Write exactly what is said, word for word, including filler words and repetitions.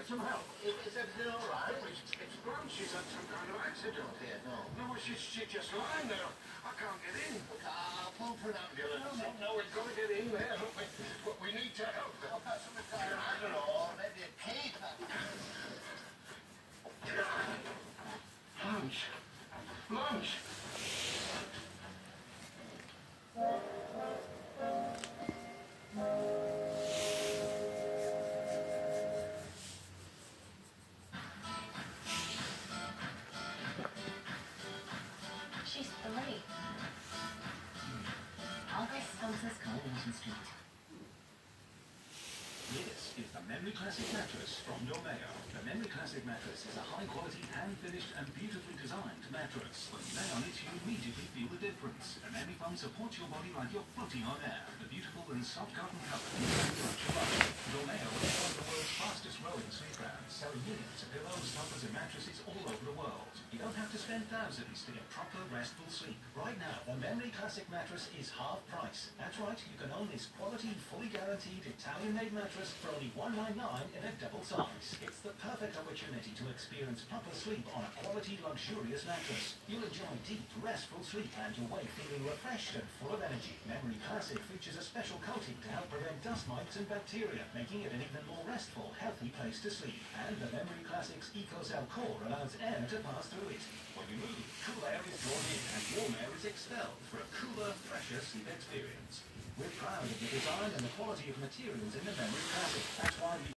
get some help. Is, is everything all right? No, it's, it's Blanche. She's had some kind of accident here. No. No, she's, she's just lying there. I can't get in. Look, I'll phone for an ambulance. No, no, no, we've got to get in there. Look, we, but we need to help her. I'll pass some of the time. I don't know, maybe a paper. Blanche. Blanche. She's three. August Spencer's Coronation Street. This is the Memory Classic mattress from your Mayo. The Memory Classic mattress is a high-quality, hand-finished and beautifully designed mattress. When you lay on it, you immediately feel the difference. The memory foam supports your body like you're floating on air. The beautiful and soft cotton cover is very much alive. Your Mayo is one of the world's fastest-growing sleep brands, selling millions of pillows, covers and mattresses all over the world. You don't have to spend thousands to get proper, restful sleep. Right now, the Memory Classic mattress is half price. That's right, you can own this quality, fully guaranteed Italian-made mattress for only one hundred ninety-nine dollars in a double size. It's the perfect opportunity to experience proper sleep on a quality, luxurious mattress. You'll enjoy deep, restful sleep and you'll wake feeling refreshed and full of energy. Memory Classic features a special coating to help prevent dust mites and bacteria, making it an even more restful, healthy place to sleep. And the Memory Classic's EcoCell core allows air to pass through it. When you move, cool air is drawn in and warm air is expelled for a cooler, fresher sleep experience. We're proud of the design and the quality of materials in the Memory Classic. That's why we